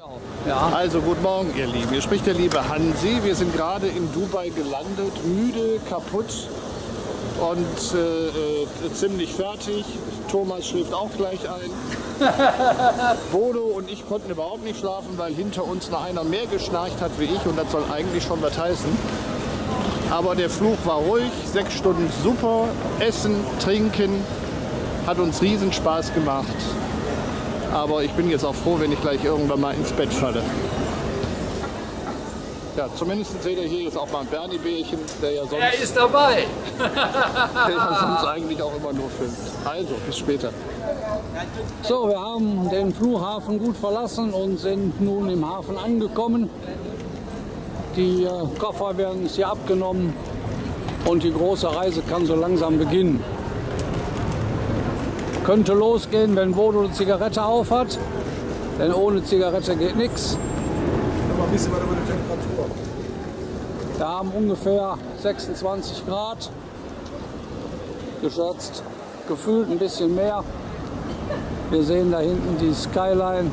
Ja. Also guten Morgen, ihr Lieben. Hier spricht der liebe Hansi. Wir sind gerade in Dubai gelandet, müde, kaputt und ziemlich fertig. Thomas schläft auch gleich ein. Bodo und ich konnten überhaupt nicht schlafen, weil hinter uns noch einer mehr geschnarcht hat wie ich und das soll eigentlich schon was heißen. Aber der Flug war ruhig, 6 Stunden super, Essen, Trinken, hat uns riesen Spaß gemacht. Aber ich bin jetzt auch froh, wenn ich gleich irgendwann mal ins Bett falle. Ja, zumindest seht ihr hier jetzt auch mal ein Bernie-Bärchen, der ja sonst... Er ist dabei! der ja sonst eigentlich auch immer nur filmt. Also, bis später. So, wir haben den Flughafen gut verlassen und sind nun im Hafen angekommen. Die Koffer werden uns hier abgenommen und die große Reise kann so langsam beginnen. Könnte losgehen, wenn Bodo eine Zigarette auf hat, denn ohne Zigarette geht nichts. Aber ein bisschen weiter über die Temperatur. Wir haben ungefähr 26 Grad geschätzt, gefühlt ein bisschen mehr. Wir sehen da hinten die Skyline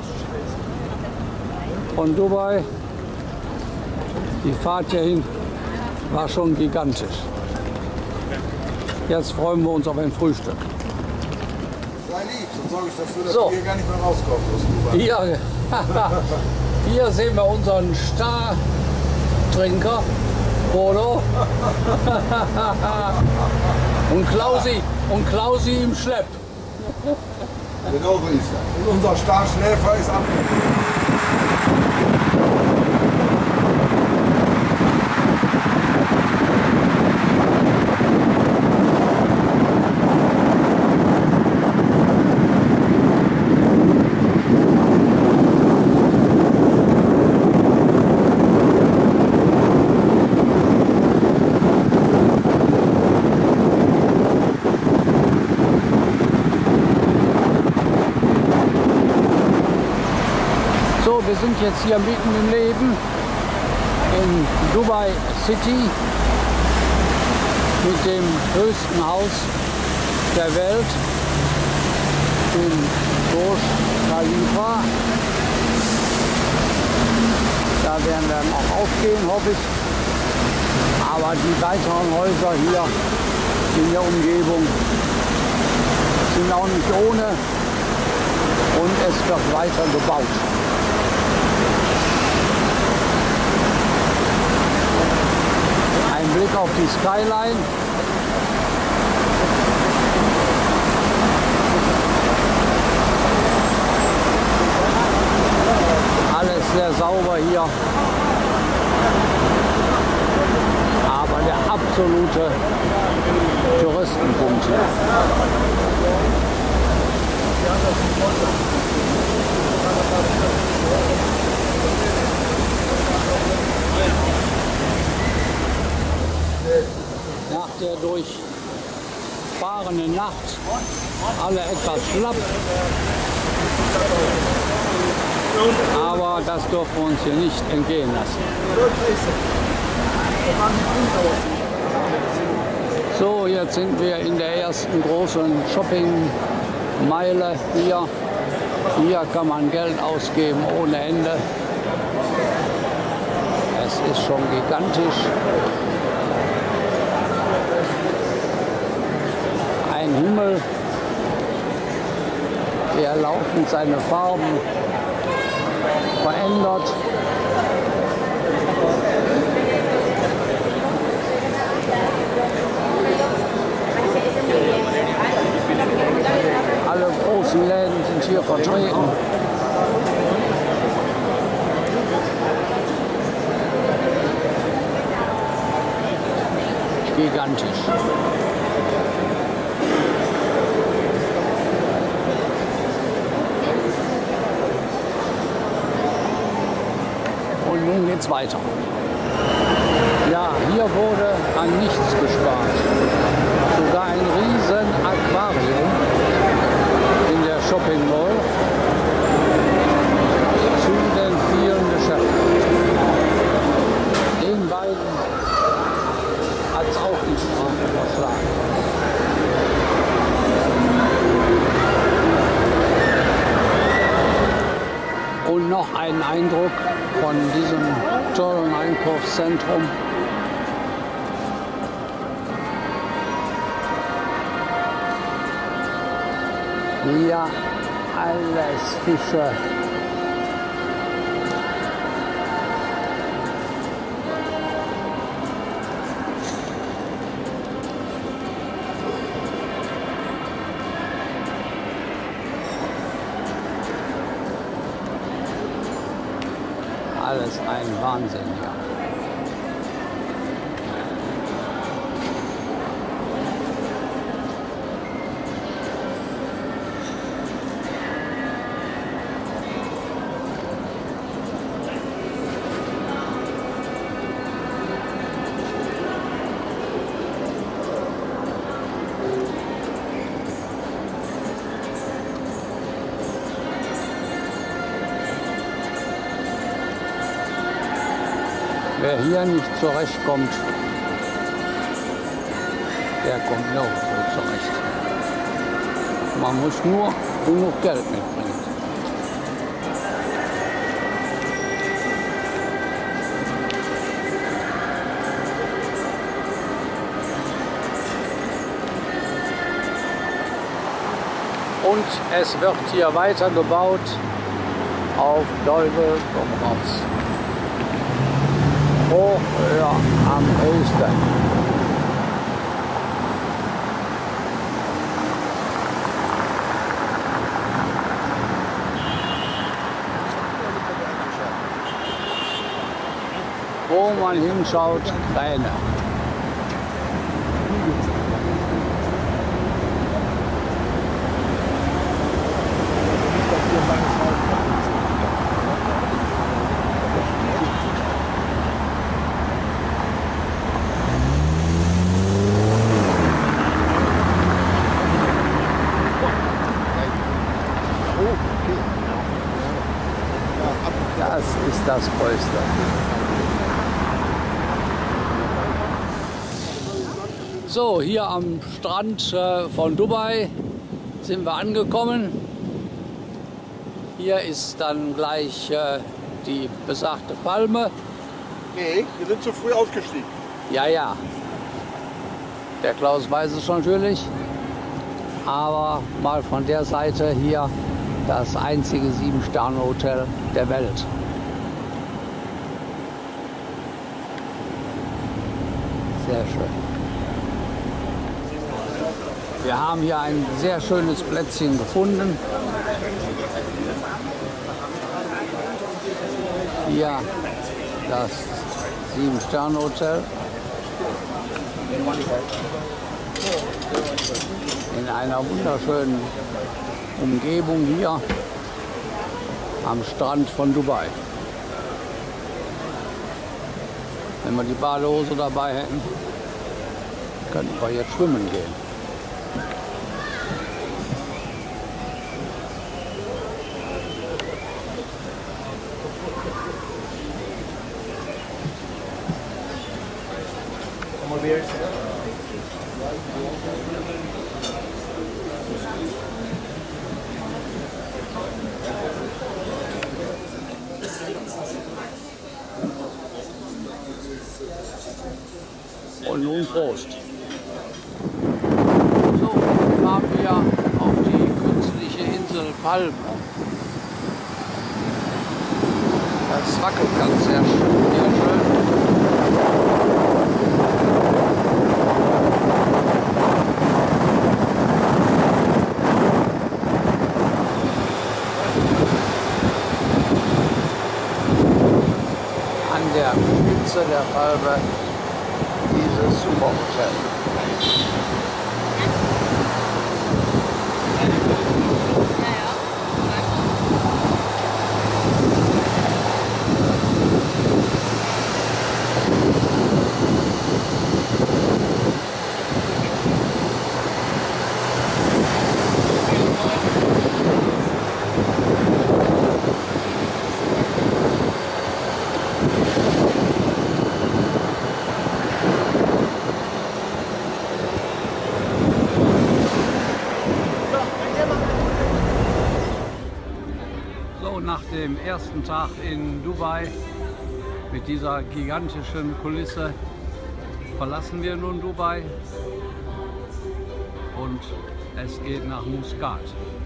von Dubai. Die Fahrt hierhin war schon gigantisch. Jetzt freuen wir uns auf ein Frühstück. Sei lieb, sonst sorge ich dafür, dass So. du hier gar nicht mehr rauskommst aus Dubai. Hier sehen wir unseren Star-Trinker, Bodo. und Klausi im Schlepp. Genau so ist er. Und unser Starschläfer ist ab. So, wir sind jetzt hier mitten im Leben in Dubai City mit dem höchsten Haus der Welt, dem Burj Khalifa. Da werden wir noch aufgehen, hoffe ich. Aber die weiteren Häuser hier in der Umgebung sind auch nicht ohne und es wird weiter gebaut. Ein Blick auf die Skyline. Alles sehr sauber hier. Aber der absolute Touristenpunkt. Nach der durchfahrenen Nacht alle etwas schlapp. Aber das dürfen wir uns hier nicht entgehen lassen. So, jetzt sind wir in der ersten großen Shoppingmeile hier. Hier kann man Geld ausgeben ohne Ende. Es ist schon gigantisch. Ein Himmel, der laufend seine Farben verändert. Alle großen Läden sind hier vertreten. Gigantisch. Und nun geht's weiter. Ja, hier wurde an nichts gespart. Sogar ein riesen Aquarium in der Shopping Mall zu den vielen Geschäften. Den beiden hat es auch die Sprache verschlagen. Und noch einen Eindruck von diesem tollen Einkaufszentrum. Hier alles Fische. Alles ein Wahnsinn, ja. Wer hier nicht zurechtkommt, der kommt nirgendwo zurecht. Man muss nur genug Geld mitbringen. Und es wird hier weiter gebaut auf Teufel komm raus. Hoch, höher, am höchsten. Wo man hinschaut, Kräne. Das ist das Größte. So, hier am Strand von Dubai sind wir angekommen. Hier ist dann gleich die besagte Palme. Nee, wir sind zu früh ausgestiegen. Ja, ja. Der Klaus weiß es natürlich. Aber mal von der Seite hier das einzige 7-Sterne-Hotel der Welt. Sehr schön. Wir haben hier ein sehr schönes Plätzchen gefunden. Hier das 7-Sterne-Hotel. In einer wunderschönen Umgebung hier am Strand von Dubai. Wenn wir die Badehose dabei hätten, könnten wir jetzt schwimmen gehen. Und nun Prost. So, fahren wir auf die künstliche Insel Palm. Das wackelt ganz sehr schön. An der Spitze der Palme dieses Superhotel. So, nach dem ersten Tag in Dubai mit dieser gigantischen Kulisse verlassen wir nun Dubai und es geht nach Muscat.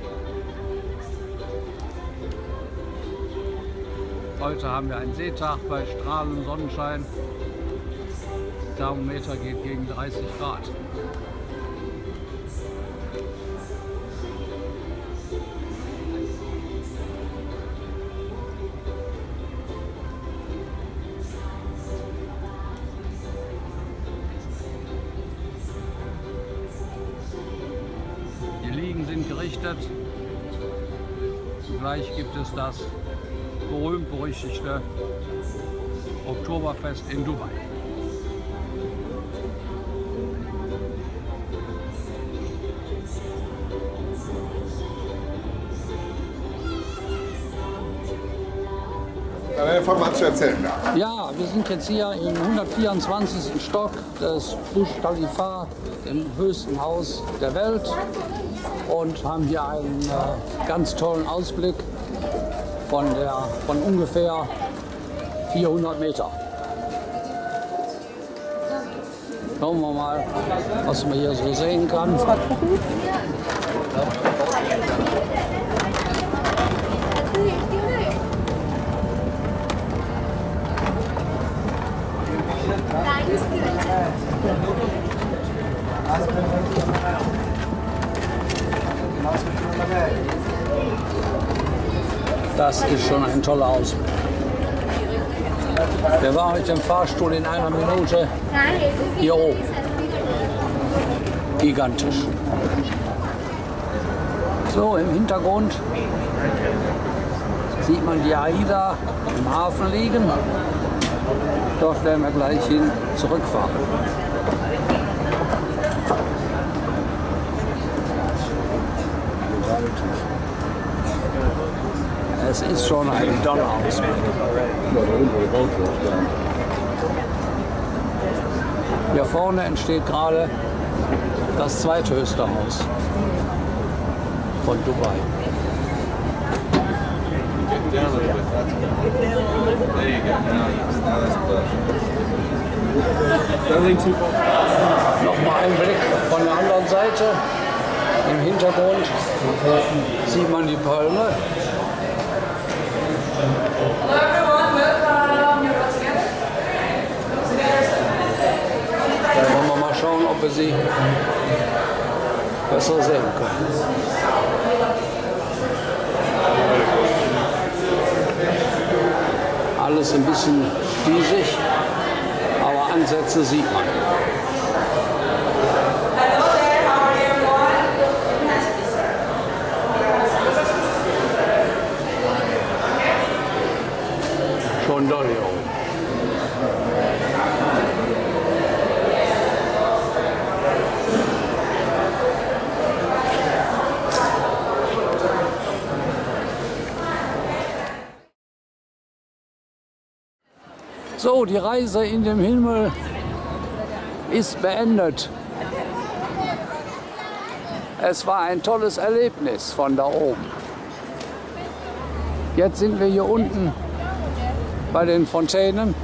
Heute haben wir einen Seetag bei strahlendem Sonnenschein. Der Thermometer geht gegen 30 Grad. Die Liegen sind gerichtet. Zugleich gibt es das berühmt-berüchtigte Oktoberfest in Dubai. Fang mal an zu erzählen. Ja, wir sind jetzt hier im 124. Stock des Burj Khalifa, dem höchsten Haus der Welt, und haben hier einen ganz tollen Ausblick von ungefähr 400 Meter. Schauen wir mal, was man hier so sehen kann. Das ist schon ein toller Ausblick. Wir waren mit dem Fahrstuhl in einer Minute hier oben. Gigantisch. So, im Hintergrund sieht man die AIDA im Hafen liegen. Dort werden wir gleich hin zurückfahren. Es ist schon ein toller Ausblick. Hier vorne entsteht gerade das zweithöchste Haus von Dubai. Nochmal ein Blick von der anderen Seite. Im Hintergrund sieht man die Palme. Dann wollen wir mal schauen, ob wir sie besser sehen können. Alles ein bisschen diesig, aber Ansätze sieht man. Schon doll hier oben. So, die Reise in den Himmel ist beendet. Es war ein tolles Erlebnis von da oben. Jetzt sind wir hier unten bei den Fontänen,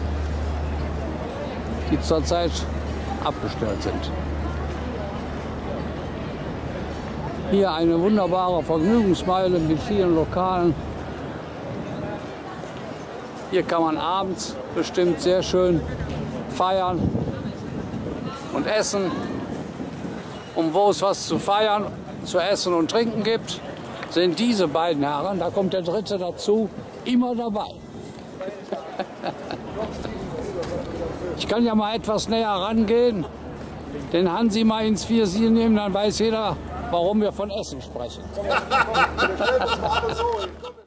die zurzeit abgestellt sind. Hier eine wunderbare Vergnügungsmeile mit vielen Lokalen. Hier kann man abends bestimmt sehr schön feiern und essen. Und wo es was zu feiern, zu essen und trinken gibt, sind diese beiden Herren, da kommt der dritte dazu, immer dabei. Ich kann ja mal etwas näher rangehen, den Hansi mal ins Visier nehmen, dann weiß jeder, warum wir von Essen sprechen.